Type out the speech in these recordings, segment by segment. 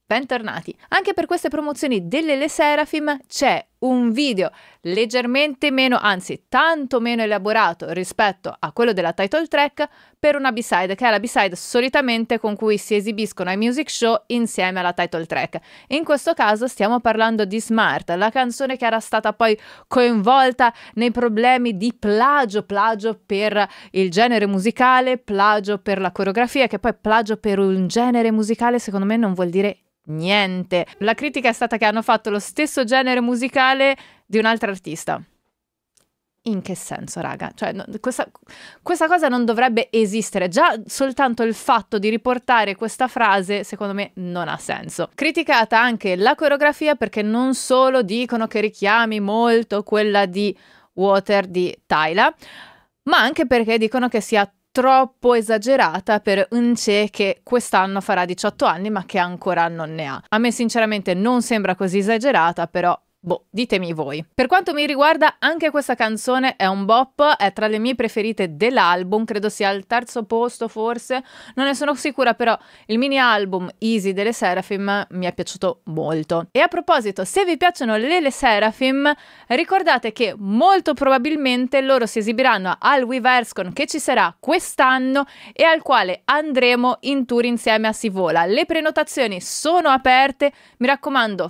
bentornati. Anche per queste promozioni delle Le Sserafim c'è un video leggermente meno, anzi tanto meno elaborato rispetto a quello della title track per una B-side, che è la B-side solitamente con cui si esibiscono ai music show insieme alla title track. In questo caso stiamo parlando di Smart, la canzone che era stata poi coinvolta nei problemi di plagio per il genere musicale, plagio per la coreografia, che poi plagio per un genere musicale secondo me non vuol dire niente. La critica è stata che hanno fatto lo stesso genere musicale di un altro artista. In che senso, raga? Cioè, questa cosa non dovrebbe esistere. Già soltanto il fatto di riportare questa frase, secondo me, non ha senso. Criticata anche la coreografia, perché non solo dicono che richiami molto quella di Water di Tyla, ma anche perché dicono che sia troppo esagerata per Eunchae, che quest'anno farà 18 anni ma che ancora non ne ha. A me sinceramente non sembra così esagerata, però boh, ditemi voi. Per quanto mi riguarda, anche questa canzone è un bop, è tra le mie preferite dell'album, credo sia al terzo posto forse, non ne sono sicura, però il mini album Easy delle Sserafim mi è piaciuto molto. E a proposito, se vi piacciono le Sserafim, ricordate che molto probabilmente loro si esibiranno al Weverscon, che ci sarà quest'anno e al quale andremo in tour insieme a Sivola. Le prenotazioni sono aperte, mi raccomando,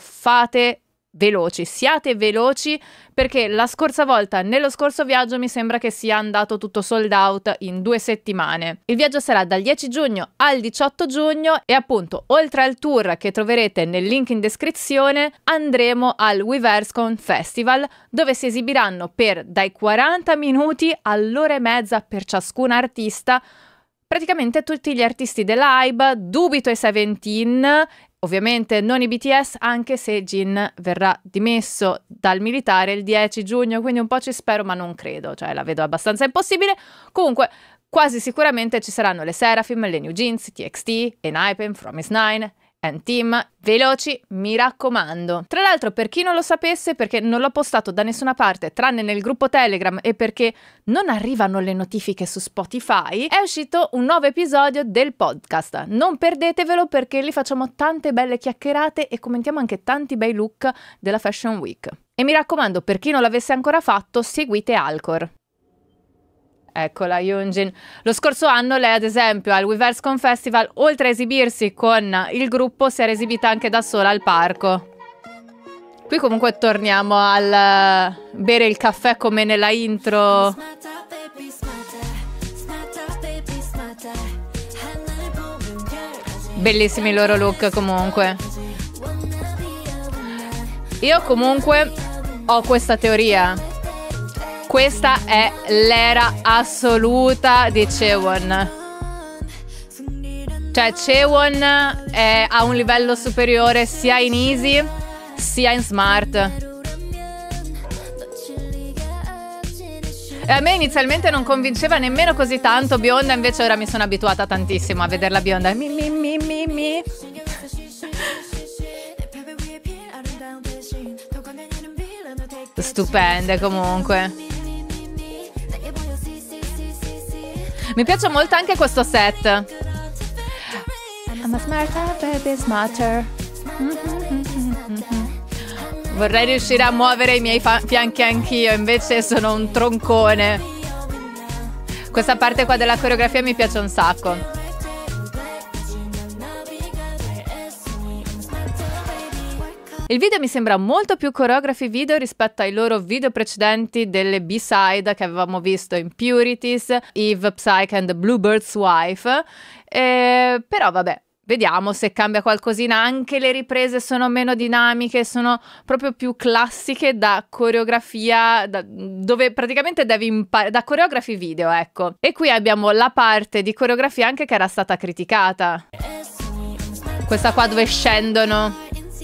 siate veloci, perché la scorsa volta, nello scorso viaggio, mi sembra che sia andato tutto sold out in 2 settimane. Il viaggio sarà dal 10 giugno al 18 giugno e appunto, oltre al tour che troverete nel link in descrizione, andremo al Weverscon Festival, dove si esibiranno per dai 40 minuti all'ora e mezza per ciascun artista, praticamente tutti gli artisti della HYBE, dubito i Seventeen, ovviamente non i BTS, anche se Jin verrà dimesso dal militare il 10 giugno, quindi un po' ci spero, ma non credo, cioè la vedo abbastanza impossibile. Comunque, quasi sicuramente ci saranno le Seraphim, le New Jeans, TXT, ENHYPEN, Fromis_9, Team, veloci, mi raccomando. Tra l'altro, per chi non lo sapesse, perché non l'ho postato da nessuna parte tranne nel gruppo Telegram e perché non arrivano le notifiche su Spotify, è uscito un nuovo episodio del podcast. Non perdetevelo, perché lì facciamo tante belle chiacchierate e commentiamo anche tanti bei look della Fashion Week. E mi raccomando, per chi non l'avesse ancora fatto, seguite Alcor. Eccola, Yoonjin. Lo scorso anno lei, ad esempio, al Weverscon Festival, oltre a esibirsi con il gruppo, si era esibita anche da sola al parco. Qui comunque torniamo al bere il caffè come nella intro. Bellissimi i loro look comunque. Io comunque ho questa teoria. Questa è l'era assoluta di Chaewon. Cioè Chaewon è a un livello superiore sia in Easy sia in Smart. E a me inizialmente non convinceva nemmeno così tanto bionda, invece ora mi sono abituata tantissimo a vederla bionda. Mi. Stupende comunque. Mi piace molto anche questo set. I'm a smarter, baby smarter. Vorrei riuscire a muovere i miei fianchi anch'io, invece sono un troncone. Questa parte qua della coreografia mi piace un sacco. Il video mi sembra molto più choreography video rispetto ai loro video precedenti delle B-side che avevamo visto in Purities, Eve, Psyche and the Bluebird's Wife. Però vabbè, vediamo se cambia qualcosina. Anche le riprese sono meno dinamiche, sono proprio più classiche da coreografia, dove praticamente devi imparare, da coreography video, ecco. E qui abbiamo la parte di coreografia anche che era stata criticata. Questa qua dove scendono.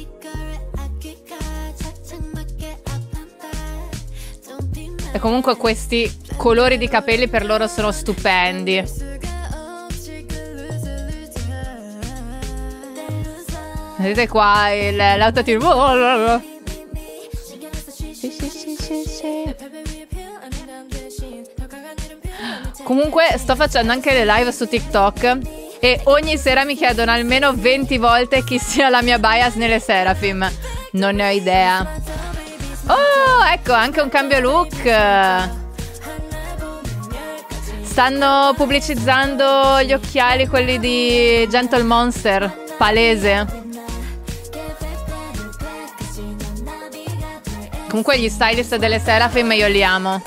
E comunque questi colori di capelli per loro sono stupendi. Vedete qua l'autotune. Comunque sto facendo anche le live su TikTok E ogni sera mi chiedono almeno 20 volte chi sia la mia bias nelle Seraphim. Non ne ho idea. Oh, ecco, anche un cambio look. Stanno pubblicizzando gli occhiali, quelli di Gentle Monster. Palese. Comunque gli stylist delle Seraphim io li amo.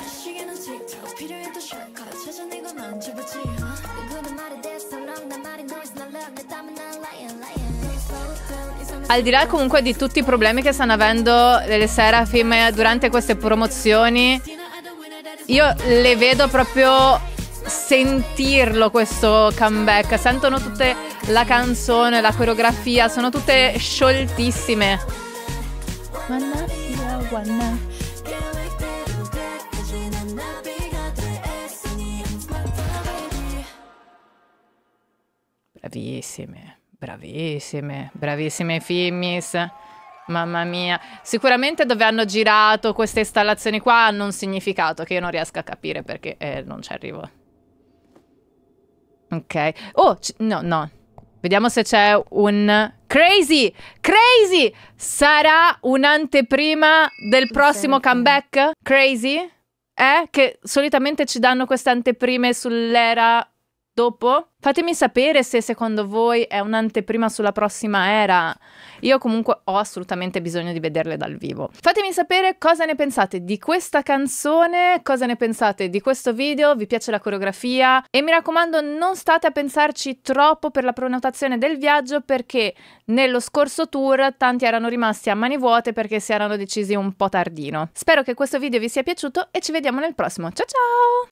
Al di là comunque di tutti i problemi che stanno avendo le Seraphim durante queste promozioni, io le vedo proprio sentirlo questo comeback. Sentono tutte la canzone, la coreografia, sono tutte scioltissime. Bravissime. Bravissime, bravissime Fimmis. Mamma mia. Sicuramente dove hanno girato queste installazioni qua hanno un significato che io non riesco a capire perché non ci arrivo. Ok. Oh, no. Vediamo se c'è un... Crazy! Crazy! Sarà un'anteprima del prossimo comeback? Crazy? Che solitamente ci danno queste anteprime sull'era... dopo? Fatemi sapere se secondo voi è un'anteprima sulla prossima era. Io comunque ho assolutamente bisogno di vederle dal vivo. Fatemi sapere cosa ne pensate di questa canzone, cosa ne pensate di questo video, vi piace la coreografia e mi raccomando non state a pensarci troppo per la prenotazione del viaggio perché nello scorso tour tanti erano rimasti a mani vuote perché si erano decisi un po' tardino. Spero che questo video vi sia piaciuto e ci vediamo nel prossimo. Ciao ciao!